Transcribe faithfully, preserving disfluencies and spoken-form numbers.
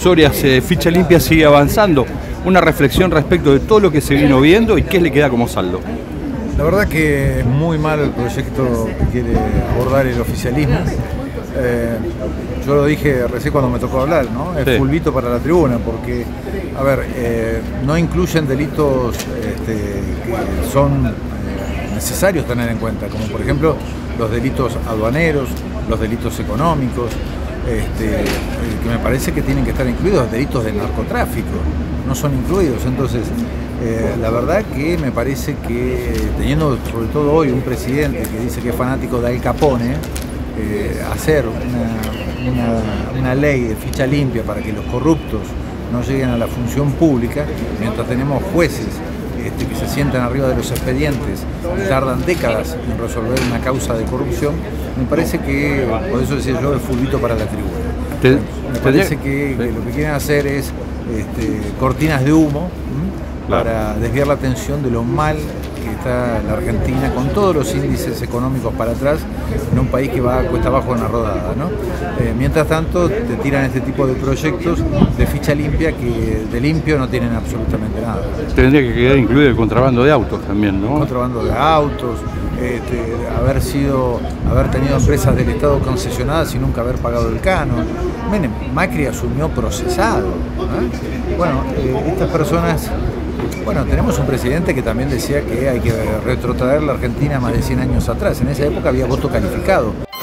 Soria, eh, Ficha Limpia sigue avanzando. Una reflexión respecto de todo lo que se vino viendo y qué le queda como saldo. La verdad que es muy malo el proyecto que quiere abordar el oficialismo. Eh, yo lo dije recién cuando me tocó hablar, ¿no? Es sí. fulbito para la tribuna, porque, a ver, eh, no incluyen delitos este, que son eh, necesarios tener en cuenta, como por ejemplo los delitos aduaneros, los delitos económicos, este, que me parece que tienen que estar incluidos, delitos de narcotráfico, no son incluidos. Entonces, eh, la verdad que me parece que, teniendo sobre todo hoy un presidente que dice que es fanático de Al Capone, eh, hacer una, una, una ley de ficha limpia para que los corruptos no lleguen a la función pública, mientras tenemos jueces este, que se sientan arriba de los expedientes y tardan décadas en resolver una causa de corrupción, me parece que, por eso decía yo, es fulbito para la tribuna. Te, me parece que, que lo que quieren hacer es este, cortinas de humo, ¿m? Claro. para desviar la atención de lo mal que está la Argentina, con todos los índices económicos para atrás, en un país que va cuesta abajo en la rodada, ¿no? Eh, mientras tanto, te tiran este tipo de proyectos de ficha limpia que de limpio no tienen absolutamente nada. Tendría que quedar incluido el contrabando de autos también, ¿no? El contrabando de autos, este, haber sido, haber tenido empresas del Estado concesionadas y nunca haber pagado el canon. Miren, Macri asumió procesado, ¿eh? Bueno, eh, estas personas. Bueno, tenemos un presidente que también decía que hay que retrotraer la Argentina más de cien años atrás. En esa época había voto calificado.